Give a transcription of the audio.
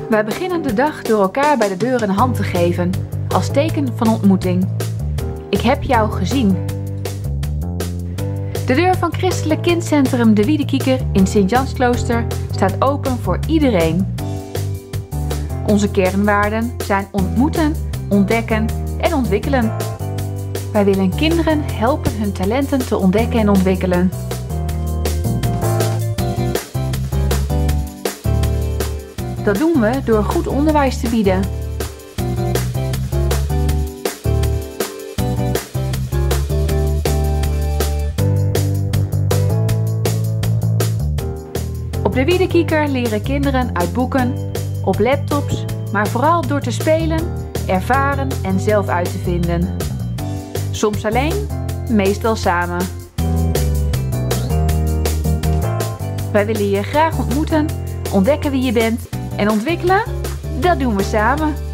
Wij beginnen de dag door elkaar bij de deur een hand te geven, als teken van ontmoeting. Ik heb jou gezien. De deur van Christelijk Kindcentrum De Wiedekieker in Sint-Jansklooster staat open voor iedereen. Onze kernwaarden zijn ontmoeten, ontdekken en ontwikkelen. Wij willen kinderen helpen hun talenten te ontdekken en ontwikkelen. Dat doen we door goed onderwijs te bieden. Op De Wiedekieker leren kinderen uit boeken, op laptops, maar vooral door te spelen, ervaren en zelf uit te vinden. Soms alleen, meestal samen. Wij willen je graag ontmoeten, ontdekken wie je bent en ontwikkelen, dat doen we samen.